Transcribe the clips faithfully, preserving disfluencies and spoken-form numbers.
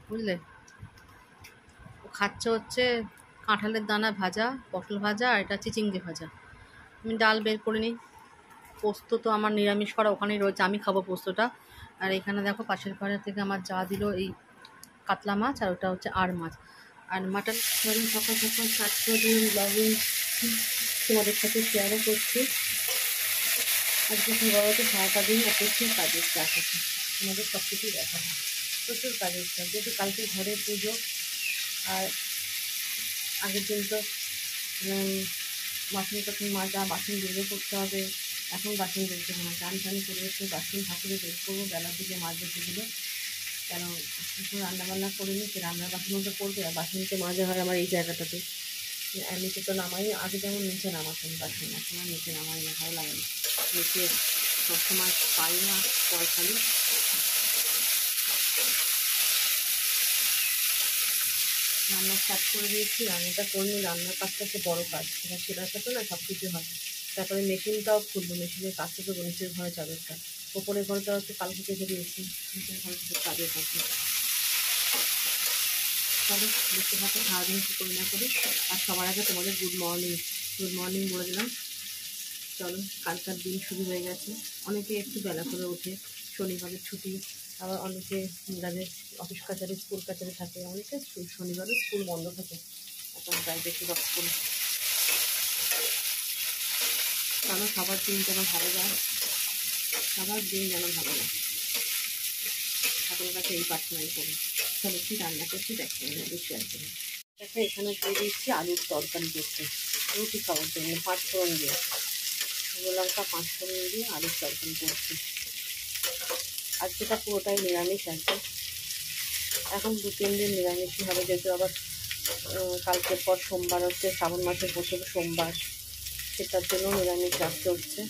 বুঝলে। ও খাচ্ছে হচ্ছে কাঁঠালের দানা ভাজা, পটল ভাজা, আর এটা হচ্ছে চিংড়ি ভাজা। আমি ডাল বের করে নিই। পোস্ত তো আমার নিরামিষ করা ওখানেই রয়েছে, আমি খাবো পোস্তটা। আর এখানে দেখো পাশের ঘরে থেকে আমার যা দিল এই কাতলা মাছ, আর ওটা হচ্ছে আর মাছ আর মাটন। ধরুন সকাল সকাল স্টার্ট করে দিন ব্লগিং, তোমাদের সাথে শেয়ারও করছি। আজকে কী বলতো, সারাটা দিন প্রচুর কাজের চাপ আছে, তোমাদের সব কিছুই দেখাবো। প্রচুর কাজের চাপ, যেহেতু কালকে ঘরে পুজো, আর আগের দিন তো বাসন টাসন মাজা, বাসন বের করতে হবে। এখন বাসন বের করবো না, টান টান করে একটু বাসন ঠাকুরে বের করবো বেলার দিকে মাজবো সেগুলো। কেন এখন রান্নাবান্না করে নিই, সে রান্নার বাসনও তো করবে, আর বাসনকে মাজা হয় আমার এই জায়গাটাতে। নিচে তো নামাই, আগে যেমন নিচে নামাতাম বাসন, এখন আর নিচে নামাই না, ভালো লাগে না। নিচে সবসময় পাই না কল খালি। রান্না স্টার্ট করে দিয়েছি, রান্নাটা করে নিই। রান্নার কাজটা হচ্ছে বড়ো কাজ, সেটা সেটার সাথে না সব কিছু হয়। তারপরে মেশিনটাও খুলবো, মেশিনের কাজটা তো নিচের ঘরে চাদরটা, ওপরের ঘরটা হচ্ছে কালকে থেকে দিয়েছি, নিচের ঘরে থেকে চাদর থাকবে। চলো দেখতে থাকো সারাদিন কী করি না করি। আর সবার আগে তোমাদের গুড মর্নিং, গুড মর্নিং বলে দিলাম। চলো, কালকার দিন শুরু হয়ে গেছে। অনেকে একটু বেলা করে ওঠে, শনিবারের ছুটি। আবার অনেকে যাদের অফিস কাছারি, স্কুল কাছারি থাকে, অনেকে শনিবারও স্কুল বন্ধ থাকে এখন প্রায় বেশিরভাগ স্কুল। চলো, সবার দিন যেন ভালো যায়, সবার দিন যেন ভালো যায়, ঠাকুরের কাছে এই প্রার্থনাই করি। চলো কী রান্না করছি দেখতে বেশি আর কি। দেখো এখানে দিয়ে দিচ্ছি আলুর তরকারি করতে, রুটি খাওয়ার জন্য। পাঁচ ফোড়ন দিয়ে, শুকনো লঙ্কা পাঁচ ফোড়ন দিয়ে আলুর তরকারি করছি। আজকেটা পুরোটাই নিরামিষ আছে, এখন দু তিন দিন নিরামিষই হবে, যেহেতু আবার কালকের পর সোমবার হচ্ছে, শ্রাবণ মাসের প্রথম সোমবার, সেটার জন্য নিরামিষ রাখতে হচ্ছে,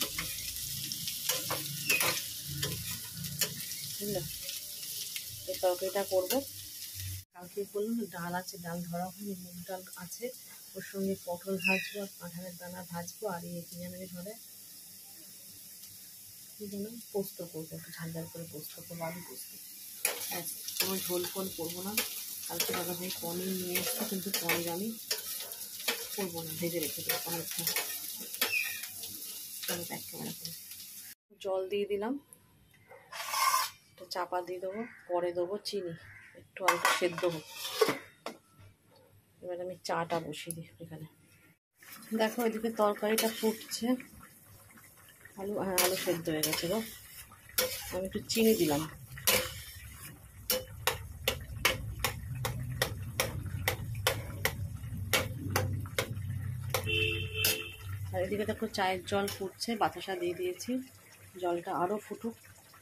বুঝলে। এই তরকারিটা করবো। কালকে বললাম ডাল আছে, ডাল ধরা হয়নি, মুগ ডাল আছে, ওর সঙ্গে পটল ভাজবো আর কাঁঠালের দানা ভাজবো, আর এই কিনে ধরে কী যেন পোস্ত করবো, একটু ঝাল ঝাল করে পোস্ত করবো, আলু পোস্ত। ব্যাস, কোনো ঝোল ফোল করবো না। কালকে দাদা ভাই পনির নিয়ে এসছে, কিন্তু পনির আমি করবো না, ভেজে রেখে দেবো পনিরটা। চলো ব্যাক ক্যামেরা করে জল দিয়ে দিলাম, একটু চাপা দিয়ে দেবো, পরে দেবো চিনি, একটু হালকা সেদ্ধ হোক। এবার আমি চাটা বসিয়ে দিই এখানে। দেখো এদিকে তরকারিটা ফুটছে, আলু, হ্যাঁ আলু সেদ্ধ হয়ে গেছে গো। আমি একটু চিনি দিলাম। আর এদিকে দেখো চায়ের জল ফুটছে, বাতাসা দিয়ে দিয়েছি, জলটা আরও ফুটুক।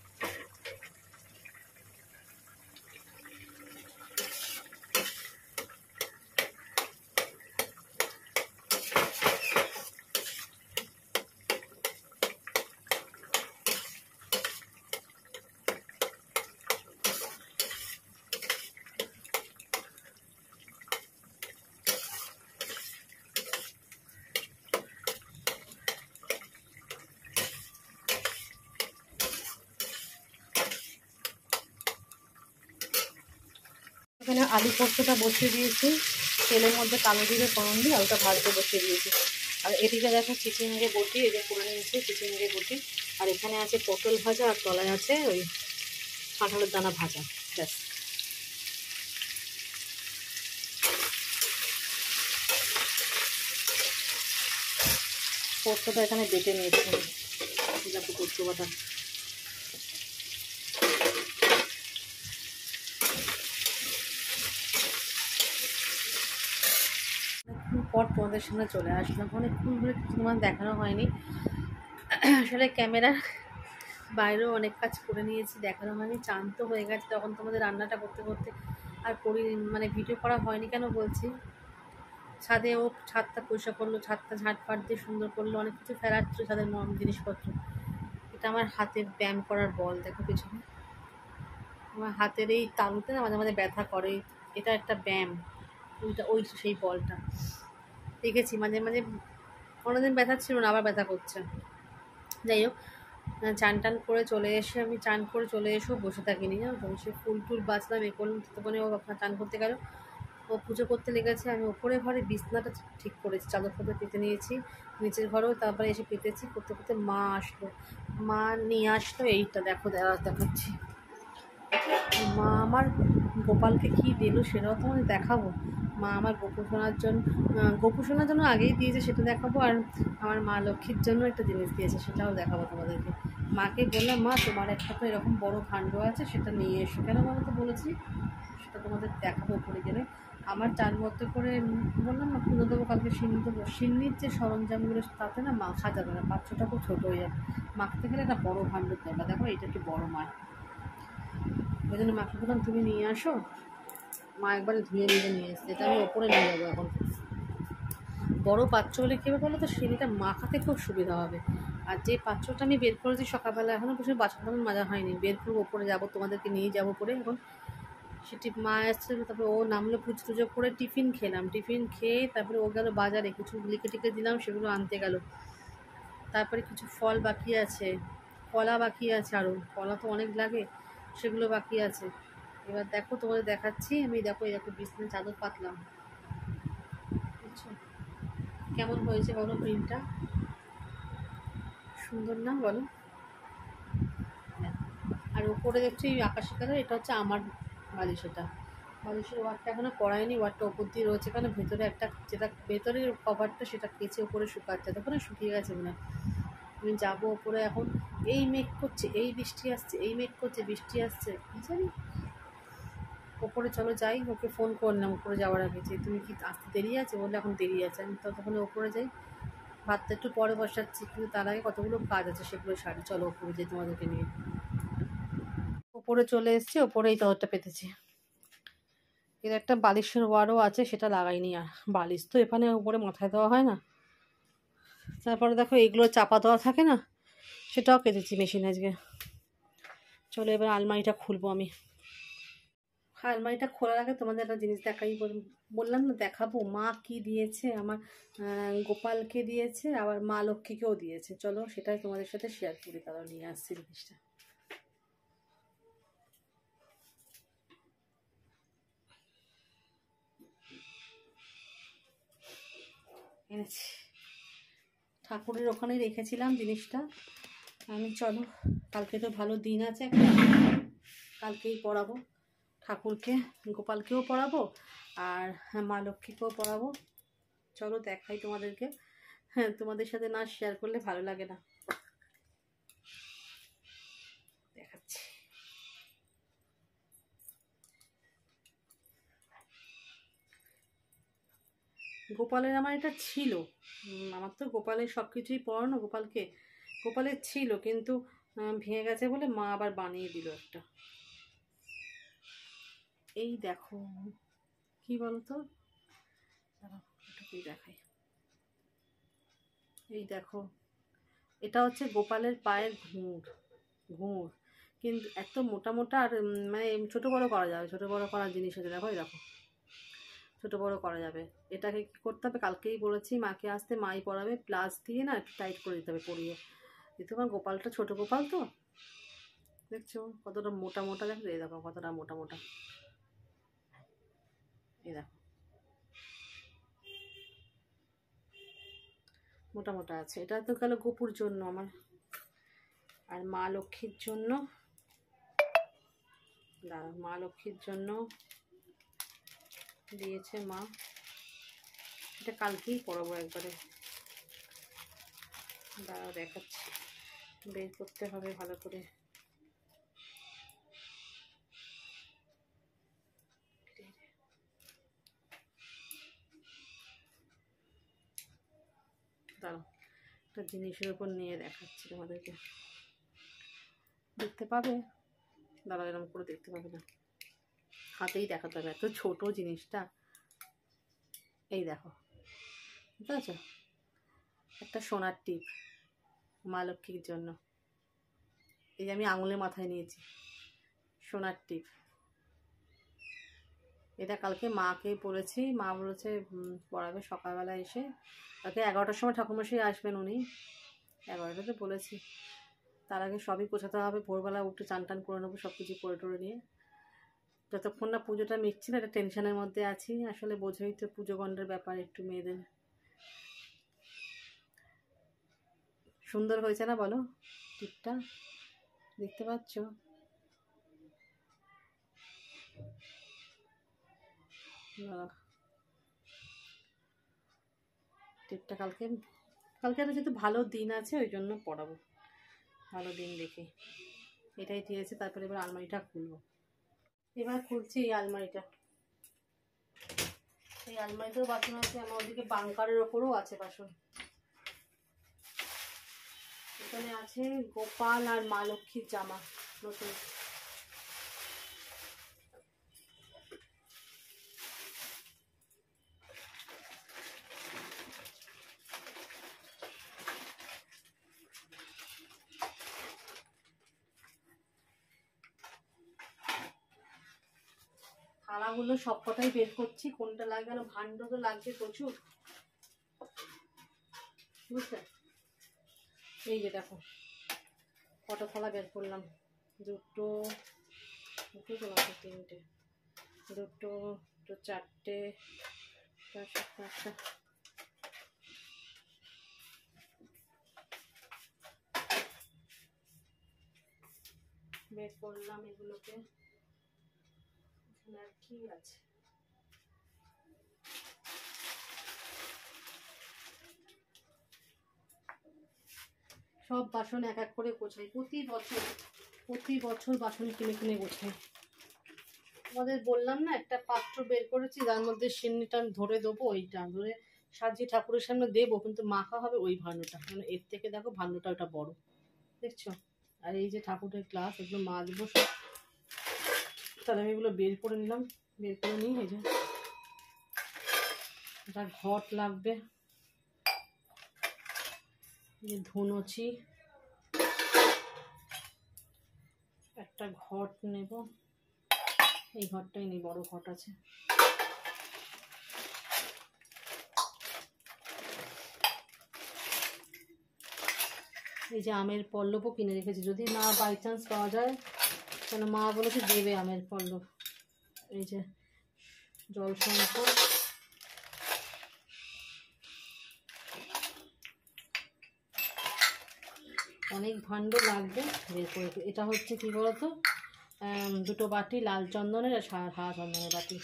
এখানে আলু পোস্তটা বসিয়ে দিয়েছি, তেলের মধ্যে কালো জিরে ফোড়ন দিয়ে আলুটা ভাজতে বসিয়ে দিয়েছি। আর এদিকে দেখো চিচিঙ্গে বটি, এই যে করে নিয়েছি চিচিঙ্গে বটি। আর এখানে আছে পটল ভাজা, আর তলায় আছে ওই কাঁঠালের দানা ভাজা। ব্যাস, পোস্তটা এখানে বেটে নিয়েছি, দেখো পোস্ত বাটা। পর তোমাদের সামনে চলে আসলাম, অনেকক্ষণ ধরে তোমার দেখানো হয়নি। আসলে ক্যামেরার বাইরেও অনেক কাজ করে নিয়েছি, দেখানো হয়নি। চান তো হয়ে গেছে তখন তোমাদের রান্নাটা করতে করতে, আর করি মানে ভিডিও করা হয়নি। কেন বলছি, ছাদে ও ছাদটা পরিষ্কার করলো, ছাদটা ঝাঁটপাট দিয়ে সুন্দর করলো, অনেক কিছু ফেরাচ্ছিল ছাদের জিনিসপত্র। এটা আমার হাতের ব্যায়াম করার বল, দেখো পিছনে আমার হাতের এই তালুতে না মাঝে মাঝে ব্যথা করে, এটা একটা ব্যায়াম। ওইটা ওই সেই বলটা দেখেছি মাঝে মাঝে, কোনোদিন ব্যথা ছিল না, আবার ব্যথা করছে। যাই হোক, চান টান করে চলে এসে আমি চান করে চলে এসেও বসে থাকিনি, জানো তো, সে ফুল টুল বাঁচলাম এ করলাম, ততক্ষণে ও আপনার চান করতে গেল, ও পুজো করতে লেগেছে। আমি ওপরে ঘরে বিছনাটা ঠিক করেছি, চাদর ফাদর পেতে নিয়েছি, নিচের ঘরেও তারপরে এসে পেতেছি, করতে করতে মা আসলো, মা নিয়ে আসলো এইটা দেখো দেখাচ্ছি। মা আমার গোপালকে কী দিল সেটাও তোমাদের দেখাবো। মা আমার গোপু সোনার জন্য গোপু সোনার জন্য আগেই দিয়েছে, সেটা দেখাবো। আর আমার মা লক্ষ্মীর জন্য একটা জিনিস দিয়েছে, সেটাও দেখাবো তোমাদেরকে। মাকে বললাম, মা তোমার একটা তো এরকম বড় ভাণ্ড আছে, সেটা নিয়ে এসো। কেন বলো তো বলেছি, সেটা তোমাদের দেখাবো উপরে গেলে। আমার চার মধ্যে করে বললাম না পুজো দেবো কালকে, সিন্নি দেবো, সিন্নির যে সরঞ্জামগুলো তাতে না মাখা যাবে না, পাত্রটা খুব ছোটো হয়ে যাবে, মাখতে গেলে একটা বড়ো ভাণ্ডের দরকার। দেখো এটা একটু বড়ো মাছ, ওই জন্য মাকে বললাম তুমি নিয়ে আসো। মা একবারে ধুয়ে নিজে নিয়ে এসছে, এটা আমি ওপরে নিয়ে যাবো এখন। বড়ো পাত্র হলে কী হবে বলো তো, সিঁড়িটা মাখাতে খুব সুবিধা হবে। আর যে পাত্রটা আমি বের করেছি সকালবেলা, এখনও কিছু বাসন টাসন মাজা হয়নি, বের করবো ওপরে যাবো, তোমাদেরকে নিয়ে যাবো পরে। এখন সেটি মা এসছে, তারপরে ও নামলে পুজো টুজো করে টিফিন খেলাম, টিফিন খেয়ে তারপরে ও গেল বাজারে, কিছু লিখে টিকে দিলাম, সেগুলো আনতে গেল। তারপরে কিছু ফল বাকি আছে, কলা বাকি আছে, আরও কলা তো অনেক লাগে, সেগুলো বাকি আছে। এবার দেখো তোমাদের দেখাচ্ছি আমি, দেখো এরকম বিছানায় চাদর পাতলাম, বুঝছো কেমন হয়েছে বলো, প্রিন্টটা সুন্দর না বলো। আর ওপরে দেখছি আকাশি কালার, এটা হচ্ছে আমার বালিশ, এটা বালিশের ওয়ারটা এখনো করায়নি, ওয়ারটা ওপর দিয়ে রয়েছে, কারণ ভেতরে একটা যেটা ভেতরের কভারটা সেটা কেচে ওপরে শুকাচ্ছে, তখন শুকিয়ে গেছে মনে হয়। আমি যাবো ওপরে এখন, এই মেঘ করছে, এই বৃষ্টি আসছে, এই মেঘ করছে, বৃষ্টি আসছে, কী জানি। ওপরে চলো যাই, ওকে ফোন করলাম ওপরে যাওয়ার আগে যে তুমি কি আসতে দেরি আছে, বললে এখন দেরি আছে। আমি ততক্ষণ ওপরে যাই, ভাতটা একটু পরে বসাচ্ছি, কিন্তু তার আগে কতগুলো কাজ আছে সেগুলো সারি। চলো ওপরে যাই তোমাদেরকে নিয়ে। ওপরে চলে এসেছি, ওপরে এই চাদরটা পেতেছি, এর একটা বালিশের ওয়ারও আছে, সেটা লাগাইনি। আর বালিশ তো এখানে উপরে মাথায় দেওয়া হয় না। তারপরে দেখো এগুলো চাপা দেওয়া থাকে না, সেটাও কেটেছি মেশিন আজকে। চলো এবার আলমারিটা খুলবো আমি। আলমারিটা খোলার আগে তোমাদের একটা জিনিস দেখাই, বললাম না দেখাবো, মা কি দিয়েছে আমার গোপালকে দিয়েছে, আবার মা লক্ষ্মীকেও দিয়েছে। চলো সেটাই তোমাদের সাথে শেয়ার করি, তারা নিয়ে আসছি জিনিসটা। এনেছি, ঠাকুরের ওখানে রেখেছিলাম জিনিসটা আমি। চলো কালকে তো ভালো দিন আছে একটা, কালকেই পড়াবো ঠাকুরকে, গোপালকেও পড়াবো আর মা লক্ষ্মীকেও পড়াবো। চলো দেখাই তোমাদেরকে। হ্যাঁ তোমাদের সাথে না শেয়ার করলে ভালো লাগে না, দেখাচ্ছি। গোপালের আমার এটা ছিল, আমার তো গোপালের সব কিছুই পড়ানো, গোপালকে গোপালের ছিল, কিন্তু ভেঙে গেছে বলে মা আবার বানিয়ে দিল একটা। এই দেখো কি বলতো, কি দেখাই, এই দেখো এটা হচ্ছে গোপালের পায়ের ঘুঙুর, ঘুঙুর কিন্তু এত মোটা মোটা, আর মানে ছোটো বড়ো করা যাবে, ছোটো বড়ো করার জিনিস আছে, দেখো এই দেখো ছোটো বড়ো করা যাবে। এটাকে কী করতে হবে, কালকেই বলেছি মাকে আসতে, মাই পরাবে, প্লাস দিয়ে না একটু টাইট করে দিতে হবে পরিয়ে। যেহেতু আমার গোপালটা ছোটো গোপাল তো, দেখছো কতটা মোটা মোটা, দেখো এই দেখো কতটা মোটা মোটা, এই দেখো মোটা মোটা আছে। এটা তো গেল গোপুর জন্য আমার, আর মা লক্ষ্মীর জন্য, দাঁড়া মা লক্ষ্মীর জন্য দিয়েছে মা, এটা কালকেই পরাবো একবারে, দাঁড়া দেখাচ্ছি, বের করতে হবে ভালো করে। দাঁড়াও একটা জিনিসের উপর নিয়ে দেখাচ্ছি তোমাদেরকে, দেখতে পাবে, দাঁড়াও এরকম করে দেখতে পাবে না, হাতেই দেখাতে হবে, এত ছোট জিনিসটা। এই দেখো বুঝতে পারছো, একটা সোনার টিপ মা লক্ষ্মীর জন্য, এই যে আমি আঙুলের মাথায় নিয়েছি সোনার টিপ। এটা কালকে মাকে পড়েছি, মা বলেছে পড়াবে সকালবেলা এসে, কালকে এগারোটার সময় ঠাকুরমশাই আসবেন, উনি এগারোটাতে বলেছি। তার আগে সবই গোছাতে হবে, ভোরবেলা উঠে চান টান করে নেবো সব কিছু করে টোরে নিয়ে। যতক্ষণ না পুজোটা মিটছি না একটা টেনশনের মধ্যে আছি। আসলে বোঝোই তো পুজো গণ্ডের ব্যাপার একটু মেয়েদের। সুন্দর হয়েছে না বলো টিপটা? দেখতে পাচ্ছ? টিপটা কালকে কালকে তো যেহেতু ভালো দিন আছে ওই জন্য পড়াবো, ভালো দিন দেখে এটাই দিয়েছে। তারপরে এবার আলমারিটা খুলবো। এবার খুলছি এই আলমারিটা। এই আলমারিতেও বাসন আছে, আমার ওদিকে বাংকারের ওপরও আছে বাসন। এখানে আছে গোপাল আর মা লক্ষ্মীর জামা নতুন। থালাগুলো সব কটাই বের করছি, কোনটা লাগবে না। ভাণ্ড তো লাগবে প্রচুর, বুঝলে? এই যে দেখো কটা থালা বের করলাম, দুটো দুটো তোমাকে তিনটে, দুটো দুটো চারটে চারটে পাঁচটা, বের করলাম এগুলোকে। আর কি আছে, সব বাসন এক এক করে গোছাই প্রতি বছর, প্রতি বছর বাসন কিনে কিনে গোছাই। আমাদের বললাম না একটা পাত্র বের করেছি, তার মধ্যে সিন্নিটা ধরে দেবো, ওইটা ধরে সাজিয়ে ঠাকুরের সামনে দেবো, কিন্তু মাখা হবে ওই ভাণ্ডটা। মানে এর থেকে দেখো ভাণ্ডটা ওটা বড়, দেখছো? আর এই যে ঠাকুরের গ্লাস, এগুলো মাজবো সব। তাহলে আমি এগুলো বের করে নিলাম, বের করে নিই। এই যে এটা ঘট লাগবে, এই যে ধুনুচি, একটা ঘট নেব, এই ঘরটাই নেই, বড় ঘট আছে। এই যে আমের পল্লবও কিনে রেখেছি, যদি না বাই চান্স পাওয়া যায়, কেন মা বলেছে দেবে আমের পল্লব। এই যে জল শঙ্কর, অনেক ভাণ্ড লাগবে বের করে। এটা হচ্ছে কি বলতো, দুটো বাটি লাল চন্দনের আর সাদা চন্দনের বাটি।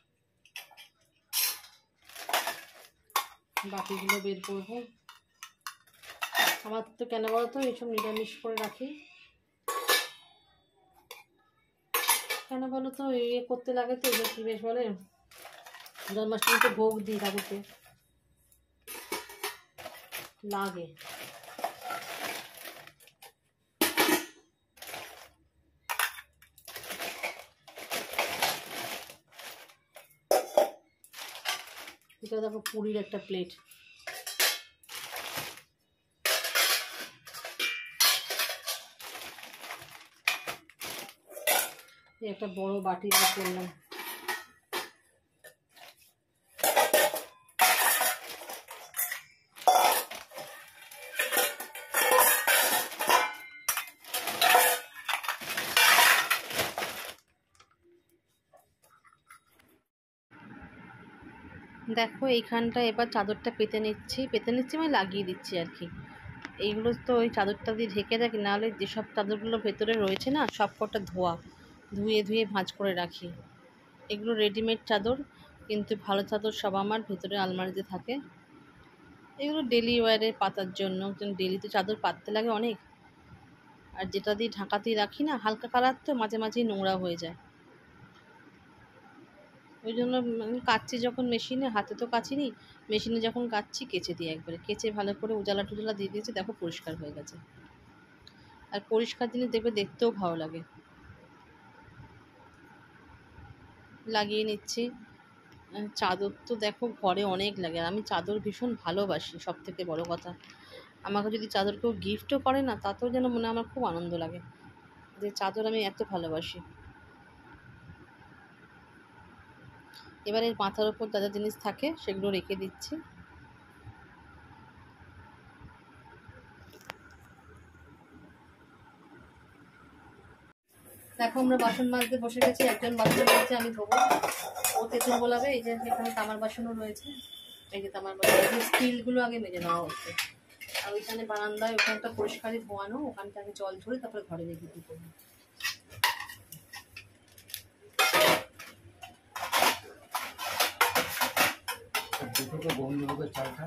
বাটিগুলো বের করবো। আমার তো কেন বলতো এইসব নিরামিষ করে রাখি, কেন বলো তো ইয়ে করতে লাগে তো, কি বেশ বলে, জন্মাষ্টমীতে ভোগ দিই ঠাকুরকে, লাগে। এটা দেখো পুরীর একটা প্লেট, একটা বড় বাটি করলাম। দেখো এইখানটা এবার চাদরটা পেতে নিচ্ছি, পেতে নিচ্ছি মানে লাগিয়ে দিচ্ছি আর কি। এইগুলো তো ওই চাদরটা দিয়ে ঢেকে রাখি, নাহলে যেসব চাদরগুলো ভেতরে রয়েছে না সব কটা ধোয়া, ধুয়ে ধুয়ে ভাঁজ করে রাখি। এগুলো রেডিমেড চাদর, কিন্তু ভালো চাদর সব আমার ভেতরে আলমারিতে থাকে। এগুলো ডেলি ওয়ারে পাতার জন্য, ডেলি তো চাদর পাততে লাগে অনেক। আর যেটা দিয়ে ঢাকাতেই রাখি না, হালকা কালার তো মাঝে মাঝেই নোংরা হয়ে যায়, ওই জন্য কাচ্ছি যখন মেশিনে, হাতে তো কাচিনি, মেশিনে যখন কাচ্ছি কেচে দিই একবারে, কেচে ভালো করে উজালা টুজালা দিয়ে দিয়েছি, দেখো পরিষ্কার হয়ে গেছে। আর পরিষ্কার জিনিস দেখবে দেখতেও ভালো লাগে। লাগিয়ে নিচ্ছি। চাদর তো দেখো ঘরে অনেক লাগে, আর আমি চাদর ভীষণ ভালোবাসি, সব থেকে বড় কথা। আমাকে যদি চাদর কেউ গিফটও করে না, তাতেও যেন মনে আমার খুব আনন্দ লাগে যে চাদর আমি এত ভালোবাসি। এবার এর মাথার ওপর যা যা জিনিস থাকে সেগুলো রেখে দিচ্ছি। দেখো আমরা বাসন মাজতে বসে গেছি, একজন বাসন মাজছে, আমি ধোবো, ও তেঁতুল গোলাবে। এই যে এখানে তামার বাসনও রয়েছে, এই যে তামার বাসন, স্টিলগুলো আগে মেজে নেওয়া হচ্ছে। আর ওইখানে বারান্দায় ওখানটা পরিষ্কারই ধোয়ানো, ওখানটা আগে জল ঝরে তারপরে ঘরে রেখে দিই করবো। চালটা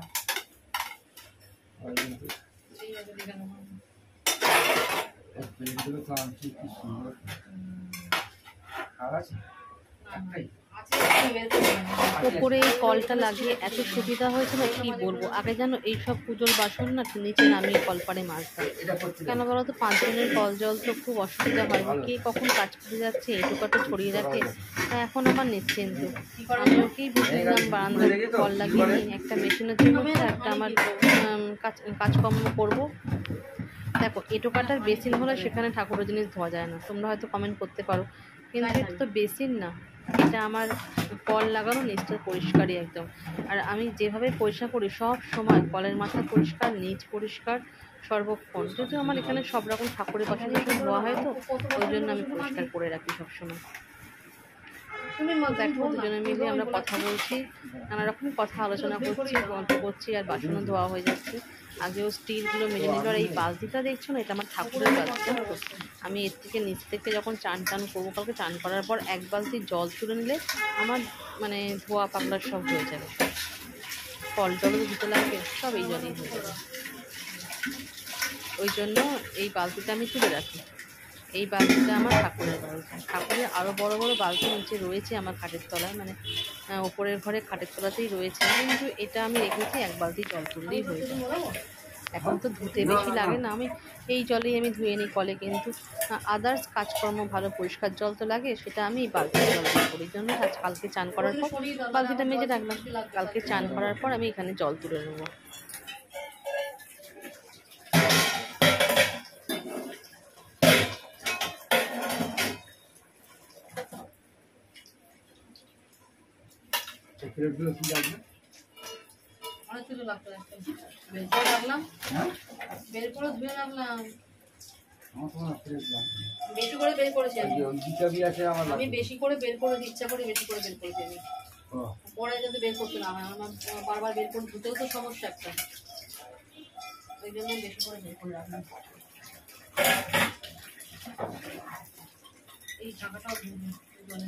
ওপরে এই কলটা লাগিয়ে এত সুবিধা হয়েছে না কি বলবো। আগে যেন এইসব পুজোর বাসন না নিচে নামিয়ে কলপারে মাজতাম, কেন বলো তো পাঁচজনের কল জল তো খুব অসুবিধা হয়, কে কখন কাজ করে যাচ্ছে এটুকাটো ছড়িয়ে রাখে। এখন আমার নিশ্চিন্ত, আমি ওকেই বুঝলাম বারান্দার কল লাগিয়ে নিই, একটা মেশিনের জন্য একটা আমার কাজকর্ম করবো। দেখো এটোকাটার বেসিন হলে সেখানে ঠাকুরের জিনিস ধোয়া যায় না, তোমরা হয়তো কমেন্ট করতে পারো, কিন্তু এটা তো বেসিন না, এটা আমার কল লাগানো, নিচটা পরিষ্কারই একদম। আর আমি যেভাবে পরিষ্কার করি সব সময় কলের মাথা পরিষ্কার, নিচ পরিষ্কার সর্বক্ষণ, যেহেতু আমার এখানে সব রকম ঠাকুরের বাসন ধোয়া হয় তো ওই জন্য আমি পরিষ্কার করে রাখি সবসময়। দেখো দুজনে মিলে আমরা কথা বলছি, নানা রকম কথা আলোচনা করছি, গল্প করছি, আর বাসনও ধোয়া হয়ে যাচ্ছে। আগেও স্টিলগুলো মেজে নিল। আর এই বালতিটা দেখছো না, এটা আমার ঠাকুরের বালতি, জানো তো। আমি এর থেকে নিচ থেকে যখন চান টান করবো, কালকে চান করার পর এক বালতি জল তুলে নিলে আমার মানে ধোয়া পাকলার সব হয়ে যাবে, ফল টলও দিতে লাগবে, সব এই জলেই হয়ে যাবে। ওই জন্য এই বালতিটা আমি তুলে রাখি। এই বালতিটা আমার ঠাকুরের বালতি। ঠাকুরের আরও বড় বড় বালতি নিচে রয়েছে আমার খাটের তলায়, মানে ওপরের ঘরে খাটের তলাতেই রয়েছে, কিন্তু এটা আমি রেখেছি এক বালতি জল তুললেই হয়ে যায়। এখন তো ধুতে বেশি লাগে না, আমি এই জলেই আমি ধুয়ে নিই কলে, কিন্তু আদার্স কাজকর্ম ভালো পরিষ্কার জল তো লাগে, সেটা আমি বালতির জল দিয়ে করি। জন্য আজ কালকে চান করার পর বালতিটা মেজে রাখলাম, কালকে চান করার পর আমি এখানে জল তুলে নেবো। বের করে ধুয়ে রাখলাম, বেশি করে বের করেছি আমি, বেশি করে বের করে ইচ্ছা করে বেশি করে বের করেছি আমি, পরে যাতে বের করতে না হয়, আমার বারবার বের করে ধুতেও তো সমস্যা একটা, ওই জন্য বেশি করে বের করে রাখলাম। এই ঢাকাটাও ধুয়ে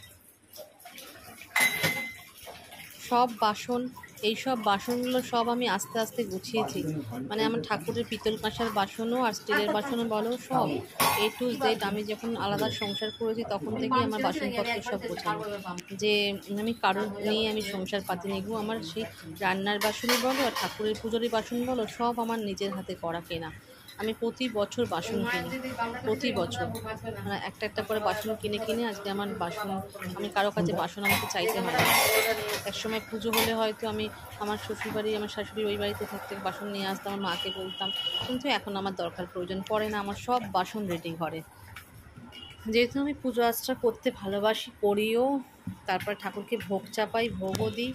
সব বাসন, এইসব বাসনগুলো সব আমি আস্তে আস্তে গুছিয়েছি, মানে আমার ঠাকুরের পিতল কাঁসার বাসনও আর স্টিলের বাসনও বলো, সব এ টু জেড। আমি যখন আলাদা সংসার করেছি তখন থেকেই আমার বাসনপত্র সব গোছানো, যে আমি কারোর নিয়ে আমি সংসার পাতি নেব। আমার সেই রান্নার বাসনই বলো আর ঠাকুরের পুজোরই বাসন বলো, সব আমার নিজের হাতে করা কেনা। আমি প্রতি বছর বাসন কিনি, প্রতি বছর মানে একটা একটা করে বাসন কিনে কিনে আজকে আমার বাসন, আমি কারো কাছে বাসন আমাকে চাইতে হয় না। একসময় পুজো হলে হয়তো আমি আমার শ্বশুরবাড়ি, আমার শাশুড়ি ওই বাড়িতে থাকতে বাসন নিয়ে আসতাম, আমার মাকে বলতাম, কিন্তু এখন আমার দরকার প্রয়োজন পড়ে না, আমার সব বাসন রেডি ঘরে। যেহেতু আমি পুজো আচরা করতে ভালোবাসি, করিও, তারপর ঠাকুরকে ভোগ চাপাই, ভোগও দিই,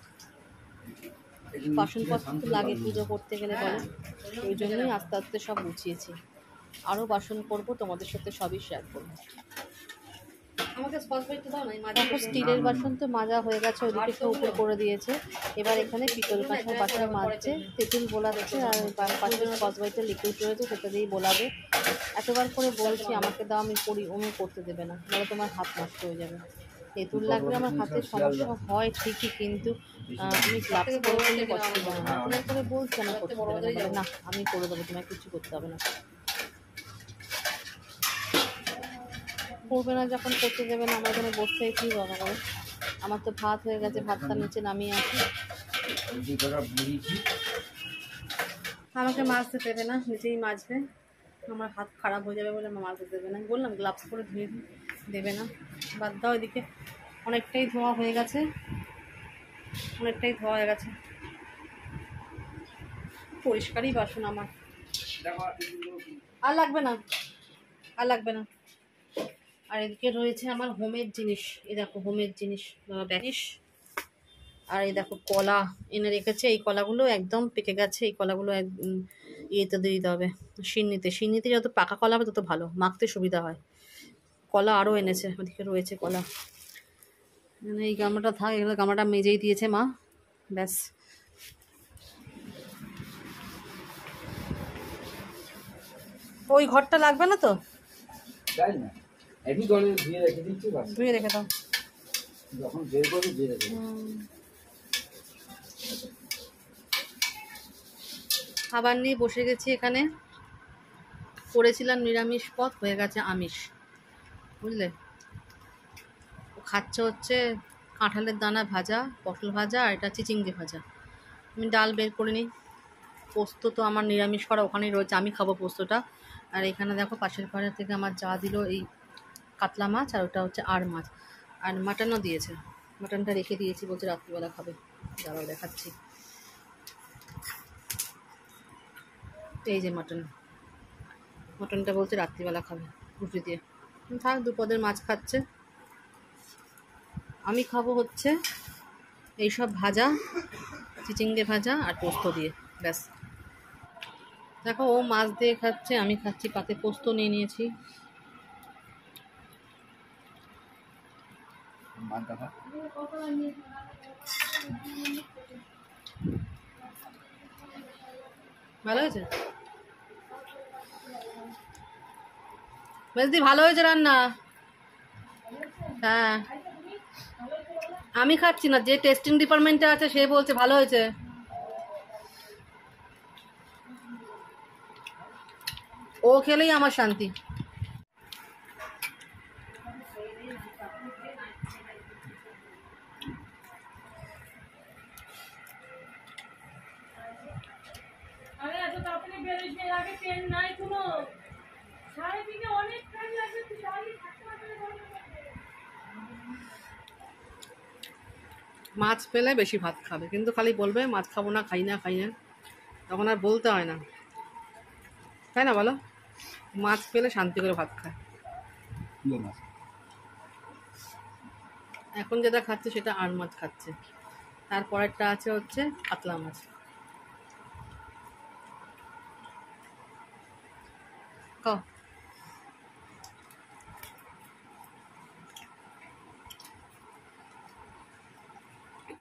বাসনপত্র তো লাগে পুজো করতে গেলে বলো, ওই জন্যই আস্তে আস্তে সব গুছিয়েছি। আরও বাসন করবো, তোমাদের সাথে সবই শেয়ার করবো। দেখো স্টিলের বাসন তো মাজা হয়ে গেছে, ওদিকে সব উপরে করে দিয়েছে। এবার এখানে পিতল কাঁসার বাসন মাজছে, তেঁতুল বোলাচ্ছে, আর পাশে স্কচব্রাইটের লিকুইড রয়েছে সেটা দিয়েই বোলাবে। এতবার করে বলছি আমাকে দাও, আমি করি, অমনি করতে দেবে না, বলে তোমার হাত নষ্ট হয়ে যাবে। তেঁতুল লাগলে আমার হাতের সমস্যা হয় ঠিকই, কিন্তু আমি গ্লাভস করে করলে পছন্দ হয় না। এতবার করে বলছি আমার করতে দেবে না, না আমি করে দেবো, তোমার কিছু করতে হবে না। করবে না যখন, করতে দেবে না, আমার এখানে বসতে কী বাবা করে। আমার তো ভাত হয়ে গেছে, ভাতটা নিচে নামিয়ে আসি। আমাকে মাজতে দেবে না, নিজেই মাজবে, আমার হাত খারাপ হয়ে যাবে বলে আমার মাজতে দেবে না। বললাম গ্লাভস করে ধুয়ে দেবে না, বাদ দাও। এদিকে অনেকটাই ধোয়া হয়ে গেছে, অনেকটাই ধোয়া হয়ে গেছে, পরিষ্কারই বাসন আমার। আর লাগবে না, আর লাগবে না। আর এদিকে রয়েছে আমার হোমের জিনিস, এই দেখো হোমের জিনিস ব্যানিস। আর এই দেখো কলা এনে রেখেছে, এই কলাগুলো একদম পেকে গেছে, এই কলাগুলো এক ইয়েতে দিয়ে দিতে হবে, সিন্নিতে। সিন্নিতে যত পাকা কলা হবে তত ভালো, মাখতে সুবিধা হয়। কলা আরও এনেছে, ওদিকে রয়েছে কলা। মানে এই গামলাটা থাক, এগুলো গামলাটা মেজেই দিয়েছে মা, ব্যাস। ওই ঘরটা লাগবে না তো, ধুয়ে রেখে দাও। খাবার নিয়ে বসে গেছি এখানে। করেছিলাম নিরামিষ পদ, হয়ে গেছে আমিষ, বুঝলে। খাচ্ছে হচ্ছে কাঁঠালের দানা ভাজা, পটল ভাজা, আর এটা চিচিঙ্গে ভাজা। আমি ডাল বের করে নিই, পোস্ত তো আমার নিরামিষ করা ওখানেই রয়েছে, আমি খাবো পোস্তটা। আর এখানে দেখো পাশের ঘরের থেকে আমার যা দিল এই কাতলা মাছ, আর ওটা হচ্ছে আর মাছ, আর মাটনও দিয়েছে। মাটনটা রেখে দিয়েছি, বলছে রাত্রিবেলা খাবে, দাঁড়াও দেখাচ্ছি। এই যে মাটন, মটনটা বলছে রাত্রিবেলা খাবে রুটি দিয়ে। থাক, দুপদের মাছ খাচ্ছে, আমি খাবো হচ্ছে এইসব ভাজা, চিচিঙ্গে ভাজা আর পোস্ত দিয়ে, ব্যাস। দেখো ও মাছ দিয়ে খাচ্ছে, আমি খাচ্ছি পাতে পোস্ত নিয়ে নিয়েছি। ভালো হয়েছে মেজদি, ভালো হয়েছে রান্না। হ্যাঁ, আমি খাচ্ছি না, যে টেস্টিং ডিপার্টমেন্টে আছে সে বলছে ভালো হয়েছে। ও খেলেই আমার শান্তি। মাছ পেলে বেশি ভাত খাবে, কিন্তু খালি বলবে মাছ খাবো না, খাই না খাই না, তখন আর বলতে হয় না, তাই না বলো। মাছ পেলে শান্তি করে ভাত খায়। এখন যেটা খাচ্ছে সেটা আর মাছ খাচ্ছে, তারপরেরটা আছে হচ্ছে কাতলা মাছ। খাও।